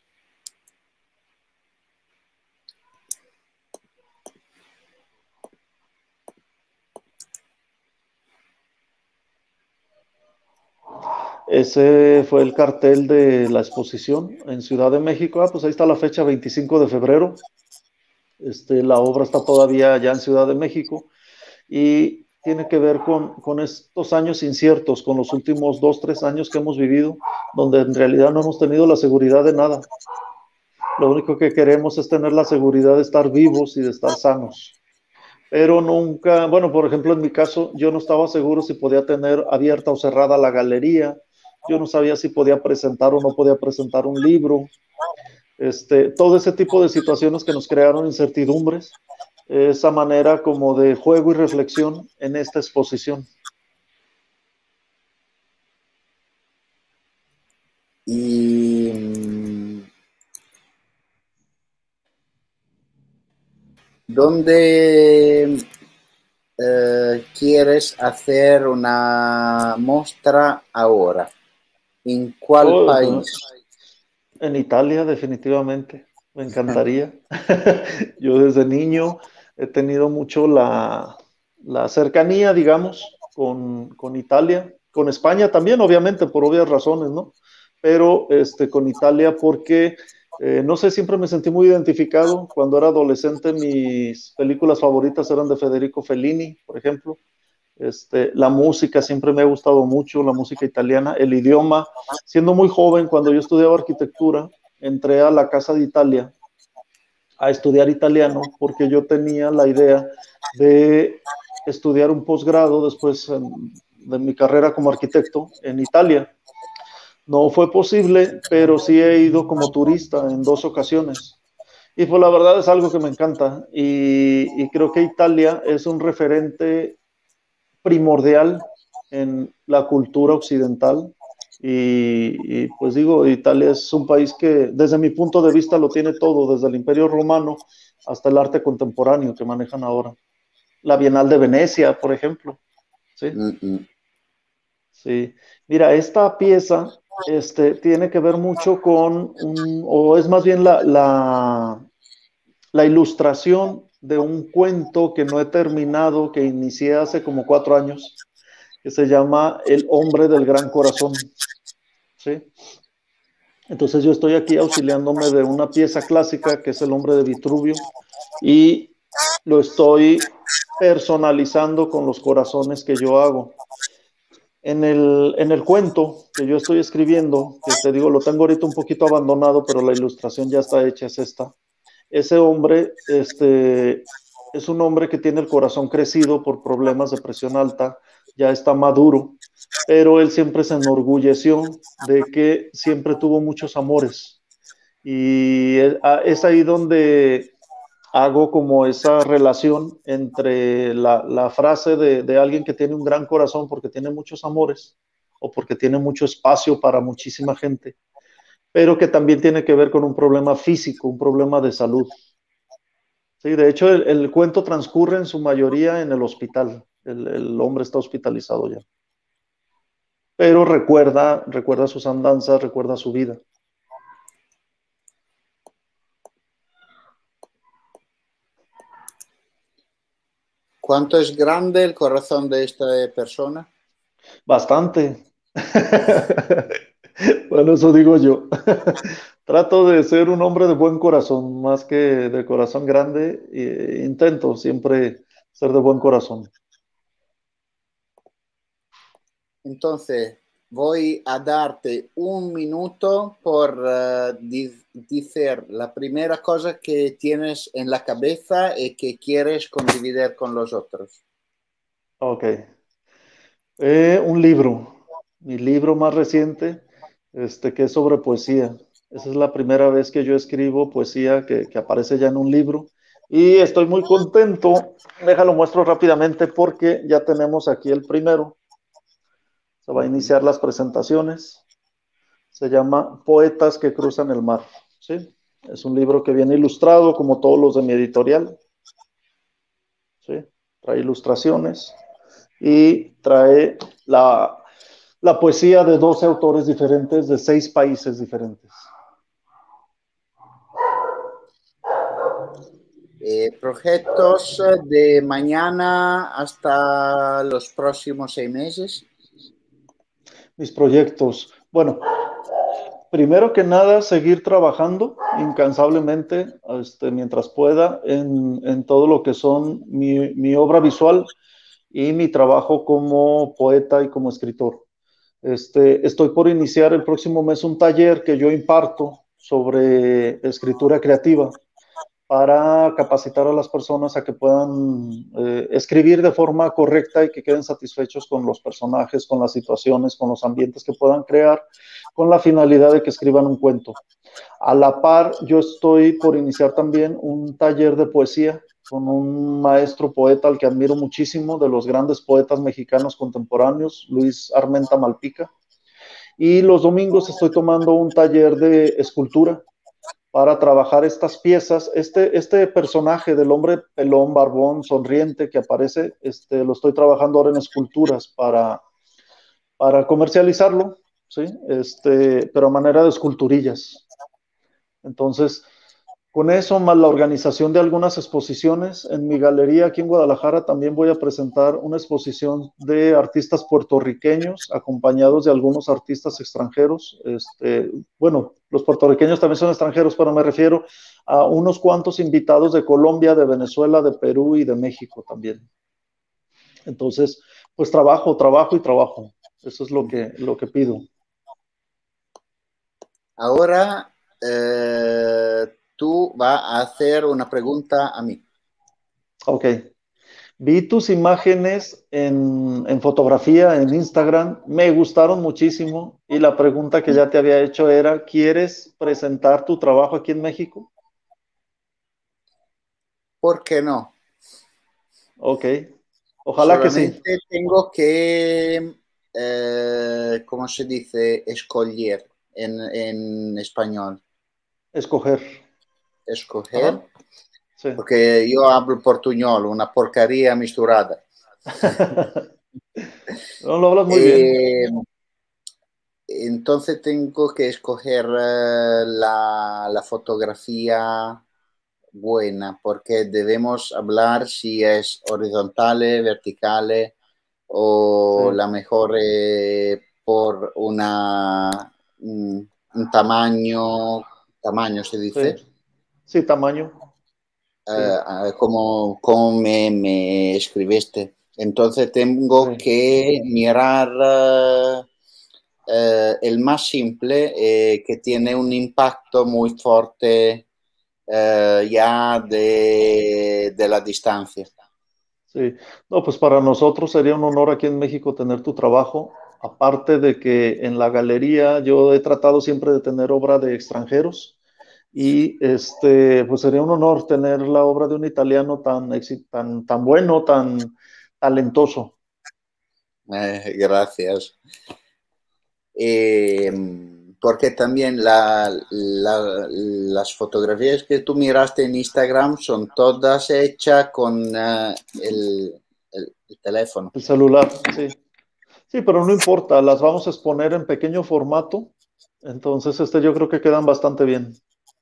Ese fue el cartel de la exposición en Ciudad de México. Ah, pues ahí está la fecha, veinticinco de febrero. Este, la obra está todavía allá en Ciudad de México y tiene que ver con, con estos años inciertos, con los últimos dos, tres años que hemos vivido, donde en realidad no hemos tenido la seguridad de nada. Lo único que queremos es tener la seguridad de estar vivos y de estar sanos. Pero nunca, bueno, por ejemplo, en mi caso, yo no estaba seguro si podía tener abierta o cerrada la galería. Yo no sabía si podía presentar o no podía presentar un libro. Este, todo ese tipo de situaciones que nos crearon incertidumbres, esa manera como de juego y reflexión en esta exposición. Y mm, ¿dónde eh, quieres hacer una muestra ahora? ¿En cuál Oh, país? en Italia, definitivamente, me encantaría. Yo desde niño he tenido mucho la, la cercanía, digamos, con, con Italia, con España también, obviamente, por obvias razones, ¿no? Pero este, con Italia porque, eh, no sé, siempre me sentí muy identificado. Cuando era adolescente, mis películas favoritas eran de Federico Fellini, por ejemplo. Este, la música siempre me ha gustado mucho, la música italiana, el idioma. Siendo muy joven, cuando yo estudiaba arquitectura, entré a la Casa de Italia a estudiar italiano porque yo tenía la idea de estudiar un posgrado después en, de mi carrera como arquitecto en Italia. No fue posible, pero sí he ido como turista en dos ocasiones. Y pues la verdad es algo que me encanta y, y creo que Italia es un referente primordial en la cultura occidental. Y, y, pues digo, Italia es un país que desde mi punto de vista lo tiene todo, desde el Imperio Romano hasta el arte contemporáneo que manejan ahora. La Bienal de Venecia, por ejemplo. Sí, Mm, mm. sí. Mira, esta pieza este, tiene que ver mucho con, un, o es más bien la, la, la ilustración de un cuento que no he terminado, que inicié hace como cuatro años, que se llama El hombre del gran corazón. ¿Sí? Entonces yo estoy aquí auxiliándome de una pieza clásica que es El hombre de Vitruvio y lo estoy personalizando con los corazones que yo hago. En el, en el cuento que yo estoy escribiendo, que te digo, lo tengo ahorita un poquito abandonado, pero la ilustración ya está hecha, es esta. Ese hombre este, es un hombre que tiene el corazón crecido por problemas de presión alta, ya está maduro, pero él siempre se enorgulleció de que siempre tuvo muchos amores. Y es ahí donde hago como esa relación entre la, la frase de, de alguien que tiene un gran corazón porque tiene muchos amores o porque tiene mucho espacio para muchísima gente, pero que también tiene que ver con un problema físico, un problema de salud. Sí, de hecho, el, el cuento transcurre en su mayoría en el hospital. El, el hombre está hospitalizado ya. Pero recuerda, recuerda sus andanzas, recuerda su vida. ¿Cuánto es grande el corazón de esta persona? Bastante. Bueno, eso digo yo. Trato de ser un hombre de buen corazón, más que de corazón grande. E intento siempre ser de buen corazón. Entonces, voy a darte un minuto por uh, decir la primera cosa que tienes en la cabeza y que quieres condividir con los otros. Ok. Eh, un libro. Mi libro más reciente este, que es sobre poesía. Esa es la primera vez que yo escribo poesía que, que aparece ya en un libro. Y estoy muy contento. Déjalo muestro rápidamente porque ya tenemos aquí el primero. Se va a iniciar las presentaciones. Se llama Poetas que cruzan el mar. ¿Sí? Es un libro que viene ilustrado como todos los de mi editorial. ¿Sí? Trae ilustraciones y trae la, la poesía de doce autores diferentes de seis países diferentes. Eh, proyectos de mañana hasta los próximos seis meses. Mis proyectos. Bueno, primero que nada, seguir trabajando incansablemente este, mientras pueda en, en todo lo que son mi, mi obra visual y mi trabajo como poeta y como escritor. Este, estoy por iniciar el próximo mes un taller que yo imparto sobre escritura creativa para capacitar a las personas a que puedan eh, escribir de forma correcta y que queden satisfechos con los personajes, con las situaciones, con los ambientes que puedan crear, con la finalidad de que escriban un cuento. A la par, yo estoy por iniciar también un taller de poesía con un maestro poeta al que admiro muchísimo, de los grandes poetas mexicanos contemporáneos, Luis Armenta Malpica. Y los domingos estoy tomando un taller de escultura para trabajar estas piezas. Este, este personaje del hombre pelón, barbón, sonriente que aparece, este, lo estoy trabajando ahora en esculturas para, para comercializarlo, ¿sí? Este, pero a manera de esculturillas. Entonces, con eso, más la organización de algunas exposiciones, en mi galería aquí en Guadalajara también voy a presentar una exposición de artistas puertorriqueños acompañados de algunos artistas extranjeros. Este, bueno, los puertorriqueños también son extranjeros, pero me refiero a unos cuantos invitados de Colombia, de Venezuela, de Perú y de México también. Entonces, pues trabajo, trabajo y trabajo. Eso es lo que, lo que pido. Ahora eh, tú vas a hacer una pregunta a mí. Ok. Vi tus imágenes en, en fotografía, en Instagram, me gustaron muchísimo y la pregunta que ya te había hecho era, ¿quieres presentar tu trabajo aquí en México? ¿Por qué no? Ok, ojalá que sí. Solamente tengo que, eh, ¿cómo se dice? Escoger en, en español. Escoger. Escoger. Ajá. Sí. Porque yo hablo portuñol, una porcaría misturada. No lo hablas muy eh, bien. Entonces tengo que escoger uh, la, la fotografía buena, porque debemos hablar si es horizontal, vertical o Sí. la mejor eh, por una, un, un tamaño, tamaño se dice. Sí, sí, tamaño. Sí. Uh, como, como me, me escribiste. Entonces tengo Sí. que mirar uh, uh, el más simple eh, que tiene un impacto muy fuerte uh, ya de, de la distancia. Sí, no, pues para nosotros sería un honor aquí en México tener tu trabajo. Aparte de que en la galería yo he tratado siempre de tener obra de extranjeros y este, pues sería un honor tener la obra de un italiano tan, tan, tan bueno, tan talentoso. Eh, gracias. Eh, porque también la, la, las fotografías que tú miraste en Instagram son todas hechas con uh, el, el, el teléfono. El celular, sí. Sí, pero no importa, las vamos a exponer en pequeño formato, entonces este yo creo que quedan bastante bien.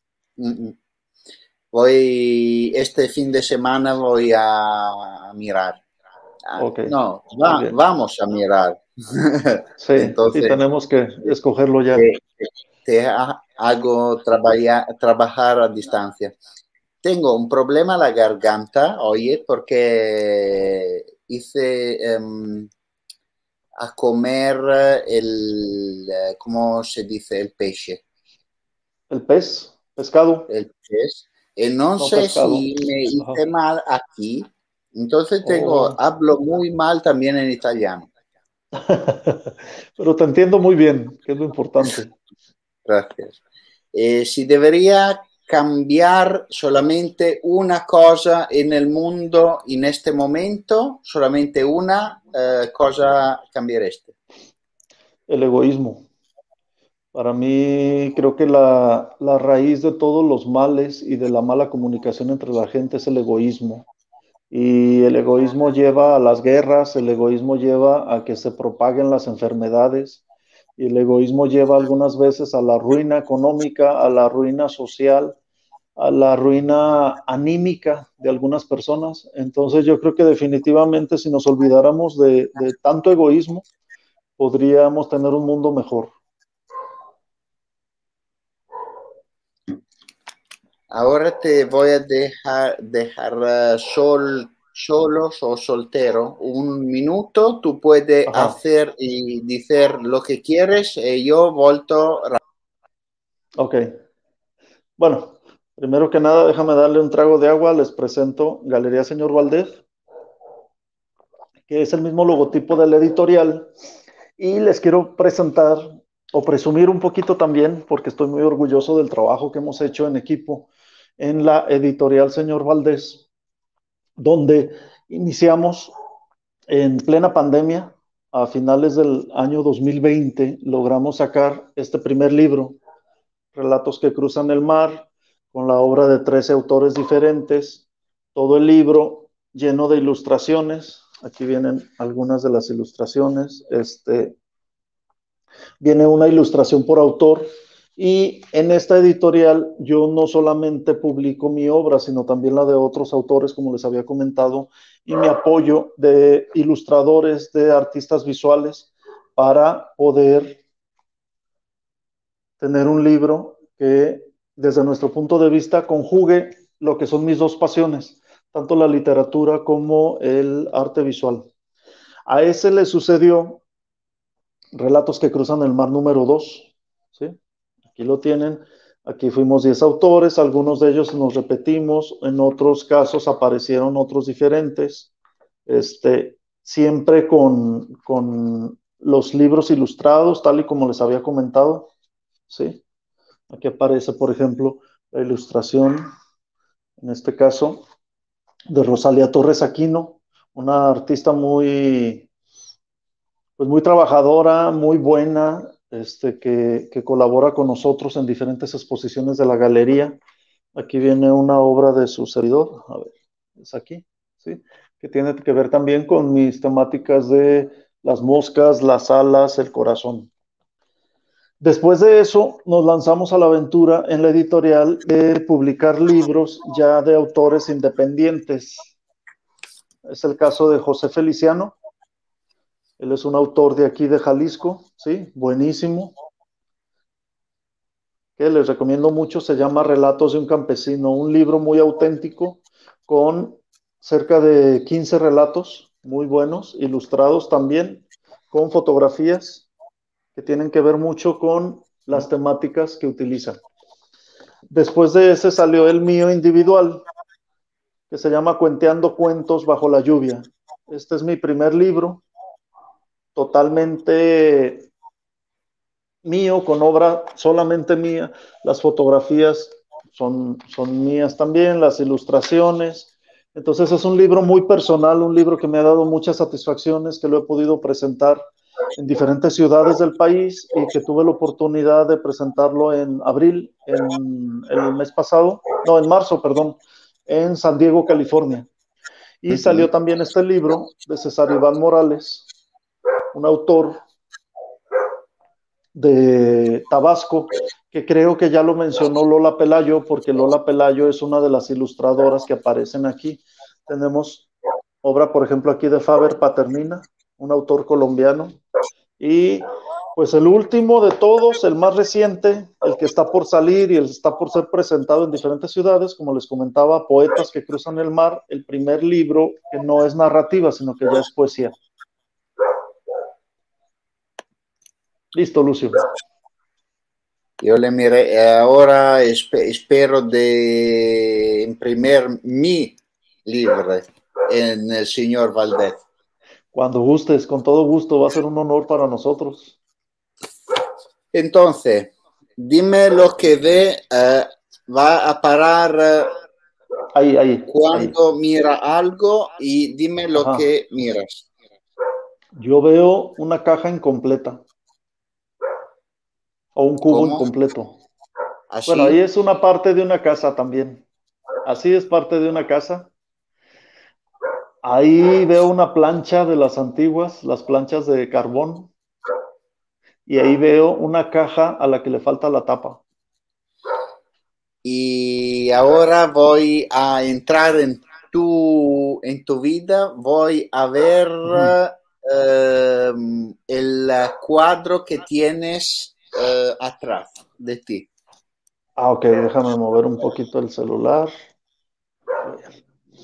Voy, este fin de semana voy a, a mirar. Okay. No, va, vamos a mirar. Sí, Entonces, sí, tenemos que escogerlo ya. Te, te hago trabajar, trabajar a distancia. Tengo un problema en la garganta, oye, porque hice um, a comer el, ¿cómo se dice? El peixe. ¿El pez? ¿Pescado? El pez. Y no, no sé pescado. Si me hice Ajá. mal aquí, entonces tengo, oh. hablo muy mal también en italiano. Pero te entiendo muy bien, que es lo importante. Gracias. Eh, si debería cambiar solamente una cosa en el mundo en este momento, solamente una eh, cosa cambiaste. El egoísmo. Para mí creo que la, la raíz de todos los males y de la mala comunicación entre la gente es el egoísmo. Y el egoísmo lleva a las guerras, el egoísmo lleva a que se propaguen las enfermedades, y el egoísmo lleva algunas veces a la ruina económica, a la ruina social, a la ruina anímica de algunas personas. Entonces yo creo que definitivamente si nos olvidáramos de, de tanto egoísmo, podríamos tener un mundo mejor. Ahora te voy a dejar, dejar uh, sol, solos o soltero un minuto. Tú puedes Ajá. hacer y decir lo que quieres y yo volto. Ok. Bueno, primero que nada, déjame darle un trago de agua. Les presento Galería Señor Valdez, que es el mismo logotipo del editorial. Y les quiero presentar o presumir un poquito también, porque estoy muy orgulloso del trabajo que hemos hecho en equipo en la editorial Señor Valdez, donde iniciamos en plena pandemia. A finales del año dos mil veinte logramos sacar este primer libro, Relatos que cruzan el mar, con la obra de trece autores diferentes, todo el libro lleno de ilustraciones. Aquí vienen algunas de las ilustraciones. Este, viene una ilustración por autor, y en esta editorial yo no solamente publico mi obra, sino también la de otros autores, como les había comentado, y mi apoyo de ilustradores, de artistas visuales, para poder tener un libro que, desde nuestro punto de vista, conjugue lo que son mis dos pasiones, tanto la literatura como el arte visual. A ese le sucedió Relatos que cruzan el mar número dos, ¿sí? Aquí lo tienen. Aquí fuimos diez autores, algunos de ellos nos repetimos, en otros casos aparecieron otros diferentes, este, siempre con, con los libros ilustrados, tal y como les había comentado, ¿sí? Aquí aparece, por ejemplo, la ilustración, en este caso, de Rosalía Torres Aquino, una artista muy, pues muy trabajadora, muy buena, este, que, que colabora con nosotros en diferentes exposiciones de la galería. Aquí viene una obra de su servidor, a ver, es aquí, ¿sí? Que tiene que ver también con mis temáticas de las moscas, las alas, el corazón. Después de eso, nos lanzamos a la aventura en la editorial de publicar libros ya de autores independientes. Es el caso de José Feliciano. Él es un autor de aquí de Jalisco, ¿sí? Buenísimo. Que les recomiendo mucho, se llama Relatos de un campesino, un libro muy auténtico con cerca de quince relatos muy buenos, ilustrados también, con fotografías que tienen que ver mucho con las temáticas que utilizan. Después de ese salió el mío individual, que se llama Cuenteando Cuentos bajo la lluvia. Este es mi primer libro, totalmente mío, con obra solamente mía. Las fotografías son, son mías también, las ilustraciones. Entonces es un libro muy personal, un libro que me ha dado muchas satisfacciones, que lo he podido presentar en diferentes ciudades del país y que tuve la oportunidad de presentarlo en abril, en el mes pasado, no, en marzo, perdón, en San Diego, California. Y uh-huh. Salió también este libro de César Iván Morales, un autor de Tabasco, que creo que ya lo mencionó Lola Pelayo, porque Lola Pelayo es una de las ilustradoras que aparecen aquí. Tenemos obra, por ejemplo, aquí de Faber Paternina, un autor colombiano, y pues el último de todos, el más reciente, el que está por salir y el está por ser presentado en diferentes ciudades, como les comentaba, Poetas que cruzan el mar, el primer libro que no es narrativa, sino que ya es poesía. Listo, Lucio. Yo le miré, ahora espero de imprimir mi libro en el señor Valdez. Cuando gustes, con todo gusto, va a ser un honor para nosotros. Entonces, dime lo que ve, eh, va a parar eh, Ahí, ahí. cuando ahí. mira algo y dime lo Ajá. que miras. Yo veo una caja incompleta o un cubo ¿Cómo? incompleto. Bueno, ahí ¿Así? es una parte de una casa también. Así es parte de una casa. Ahí veo una plancha de las antiguas, las planchas de carbón, y ahí veo una caja a la que le falta la tapa. Y ahora voy a entrar en tu, en tu vida, voy a ver Ujú. eh, el cuadro que tienes eh, atrás de ti. Ah, ok, déjame mover un poquito el celular. A ver.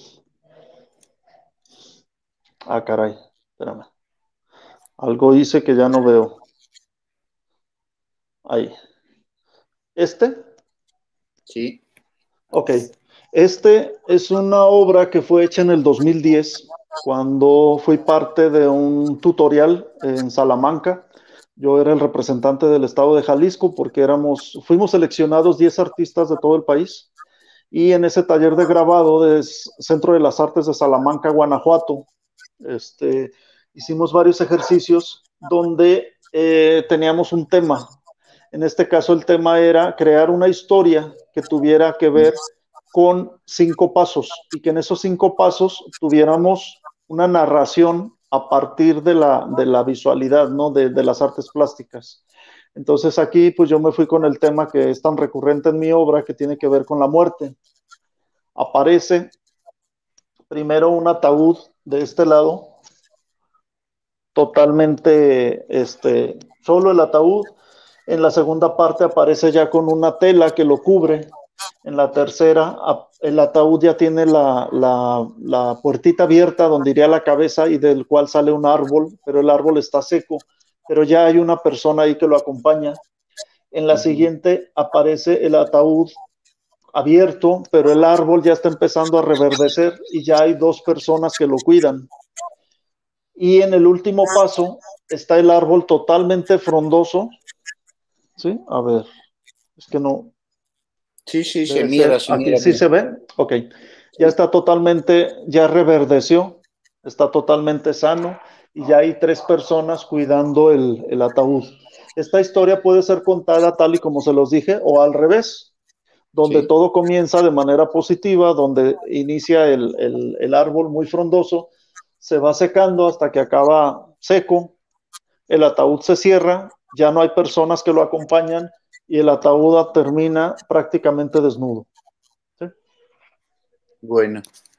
Ah, caray, espérame. Algo hice que ya no veo. Ahí. ¿Este? Sí, Ok. Este es una obra que fue hecha en el dos mil diez, cuando fui parte de un tutorial en Salamanca. Yo era el representante del estado de Jalisco porque éramos, fuimos seleccionados diez artistas de todo el país. Y en ese taller de grabado del Centro de las Artes de Salamanca, Guanajuato, este, hicimos varios ejercicios donde eh, teníamos un tema. En este caso el tema era crear una historia que tuviera que ver con cinco pasos y que en esos cinco pasos tuviéramos una narración a partir de la, de la visualidad, ¿no? De, de las artes plásticas. Entonces aquí pues yo me fui con el tema que es tan recurrente en mi obra, que tiene que ver con la muerte. Aparece primero un ataúd de este lado, totalmente este, solo el ataúd. En la segunda parte aparece ya con una tela que lo cubre. En la tercera, el ataúd ya tiene la, la, la puertita abierta donde iría la cabeza y del cual sale un árbol, pero el árbol está seco, pero ya hay una persona ahí que lo acompaña. En la ujú. siguiente aparece el ataúd abierto, pero el árbol ya está empezando a reverdecer y ya hay dos personas que lo cuidan. Y en el último paso está el árbol totalmente frondoso. ¿Sí? A ver, es que no, Sí, sí, se debe mira, ser, se aquí mira sí bien. se ve. Ok, ya está totalmente, ya reverdeció, está totalmente sano y ya hay tres personas cuidando el, el ataúd. Esta historia puede ser contada tal y como se los dije o al revés, donde Sí. todo comienza de manera positiva, donde inicia el, el, el árbol muy frondoso, se va secando hasta que acaba seco, el ataúd se cierra, ya no hay personas que lo acompañan y el ataúd termina prácticamente desnudo. ¿Sí? Bueno.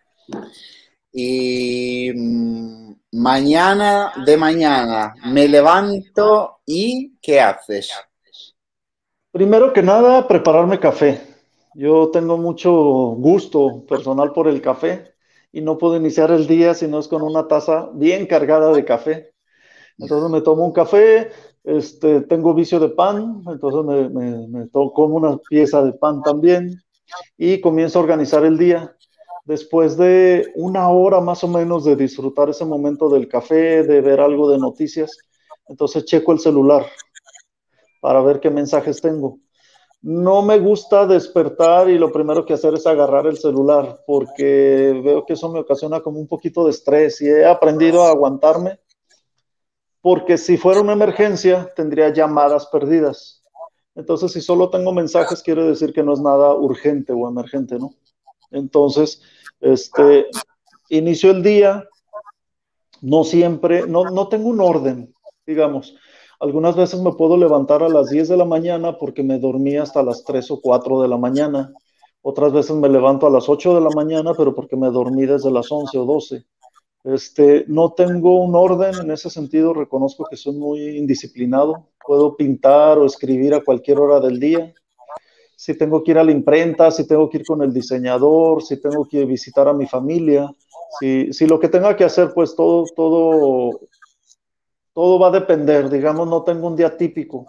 Y mm, mañana de mañana me levanto y ¿qué haces? Primero que nada, prepararme café. Yo tengo mucho gusto personal por el café y no puedo iniciar el día si no es con una taza bien cargada de café. Entonces me tomo un café, este, tengo vicio de pan, entonces me, me, me to- como una pieza de pan también y comienzo a organizar el día. Después de una hora más o menos de disfrutar ese momento del café, de ver algo de noticias, entonces checo el celular para ver qué mensajes tengo. No me gusta despertar y lo primero que hacer es agarrar el celular porque veo que eso me ocasiona como un poquito de estrés y he aprendido a aguantarme porque si fuera una emergencia tendría llamadas perdidas. Entonces, si solo tengo mensajes, quiere decir que no es nada urgente o emergente, ¿no? Entonces, este, inicio el día, no siempre, no, no tengo un orden, digamos. Algunas veces me puedo levantar a las diez de la mañana porque me dormí hasta las tres o cuatro de la mañana. Otras veces me levanto a las ocho de la mañana, pero porque me dormí desde las once o doce. Este, no tengo un orden en ese sentido, reconozco que soy muy indisciplinado. Puedo pintar o escribir a cualquier hora del día. Si tengo que ir a la imprenta, si tengo que ir con el diseñador, si tengo que visitar a mi familia, si, si lo que tenga que hacer, pues todo, todo, todo va a depender, digamos, no tengo un día típico.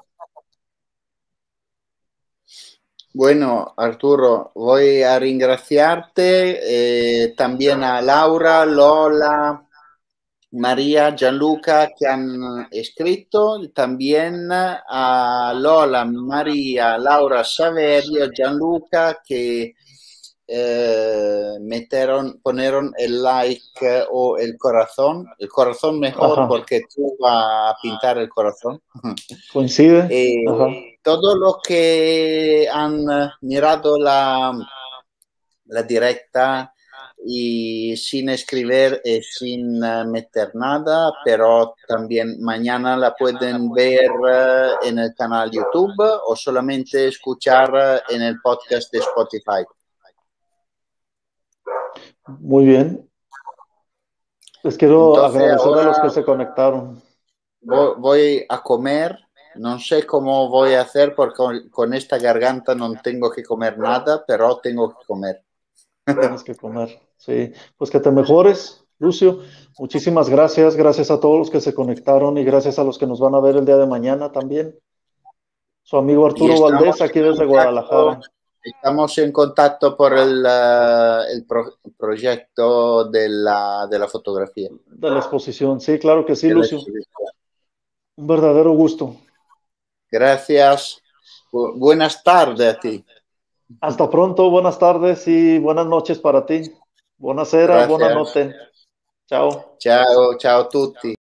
Bueno, Arturo, voy a ringraziarte, eh, también a Laura, Lola María, Gianluca que han escrito, también a Lola, María, Laura Saverio, Gianluca que eh, metieron, ponieron el like o el corazón, el corazón mejor Ajá. porque tú vas a pintar el corazón. Coincide. Eh, Ajá. Todos los que han mirado la, la directa y sin escribir y sin uh, meter nada, pero también mañana la pueden ver uh, en el canal YouTube o solamente escuchar uh, en el podcast de Spotify. Muy bien. Les quiero Entonces, agradecer a ahora los que se conectaron. voy, voy a comer. No sé cómo voy a hacer porque con, con esta garganta no tengo que comer nada, pero tengo que comer. Tienes que comer. Sí, pues que te mejores, Lucio. Muchísimas gracias. Gracias a todos los que se conectaron y gracias a los que nos van a ver el día de mañana también. Su amigo Y Arturo estamos Valdés, aquí en desde contacto, Guadalajara. estamos en contacto por el, uh, el pro, proyecto de la, de la fotografía. De la exposición. Sí, claro que sí, De la Lucio. exhibición. Un verdadero gusto. Gracias. Bu buenas tardes a ti. Hasta pronto, buenas tardes y buenas noches para ti. Buonasera, Gracias. buonanotte. Ciao. Ciao, ciao a tutti.